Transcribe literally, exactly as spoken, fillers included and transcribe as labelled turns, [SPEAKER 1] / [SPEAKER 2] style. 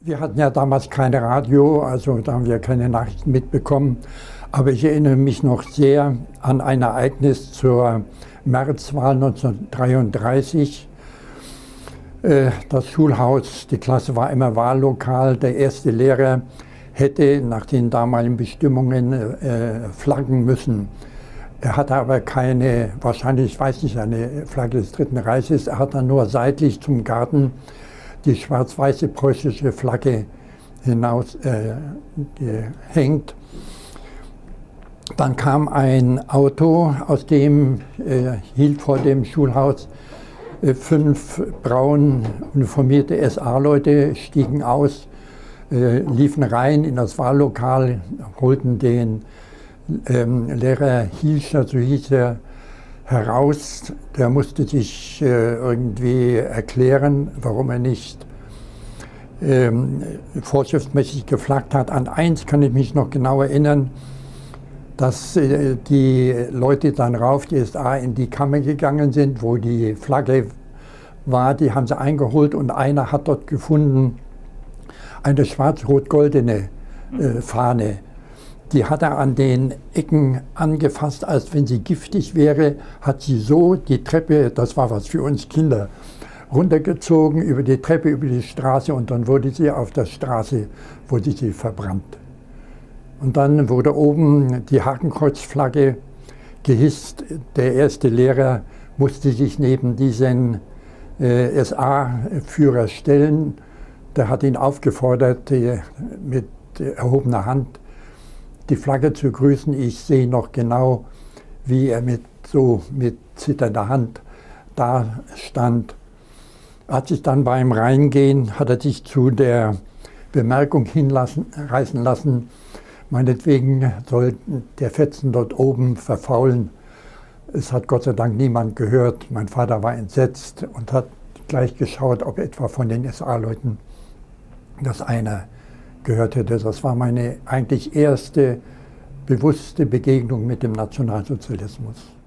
[SPEAKER 1] Wir hatten ja damals kein Radio, also da haben wir keine Nachrichten mitbekommen. Aber ich erinnere mich noch sehr an ein Ereignis zur Märzwahl neunzehnhundertdreiunddreißig. Das Schulhaus, die Klasse war immer Wahllokal. Der erste Lehrer hätte nach den damaligen Bestimmungen äh, flaggen müssen. Er hatte aber keine, wahrscheinlich, ich weiß nicht, eine Flagge des Dritten Reiches. Er hat dann nur seitlich zum Garten die schwarz-weiße preußische Flagge hinaus äh, gehängt. Dann kam ein Auto, aus dem äh, hielt vor dem Schulhaus äh, fünf braun uniformierte S A-Leute, stiegen aus, äh, liefen rein in das Wahllokal, holten den ähm, Lehrer Hielscher, so hieß er, heraus. Der musste sich äh, irgendwie erklären, warum er nicht ähm, vorschriftsmäßig geflaggt hat. An eins kann ich mich noch genau erinnern, dass äh, die Leute dann rauf, die S A, in die Kammer gegangen sind, wo die Flagge war. Die haben sie eingeholt und einer hat dort gefunden eine schwarz-rot-goldene äh, Fahne. Die hat er an den Ecken angefasst, als wenn sie giftig wäre, hat sie so die Treppe, das war was für uns Kinder, runtergezogen, über die Treppe, über die Straße, und dann wurde sie auf der Straße, wurde sie verbrannt. Und dann wurde oben die Hakenkreuzflagge gehisst. Der erste Lehrer musste sich neben diesen äh, S A-Führer stellen. Der hat ihn aufgefordert, äh, mit erhobener Hand die Flagge zu grüßen. Ich sehe noch genau, wie er mit so mit zitternder Hand da stand. Hat sich dann beim Reingehen, hat er sich zu der Bemerkung hinreißen lassen, meinetwegen soll der Fetzen dort oben verfaulen. Es hat Gott sei Dank niemand gehört. Mein Vater war entsetzt und hat gleich geschaut, ob etwa von den S A-Leuten das einer gehört hätte. Das war meine eigentlich erste bewusste Begegnung mit dem Nationalsozialismus.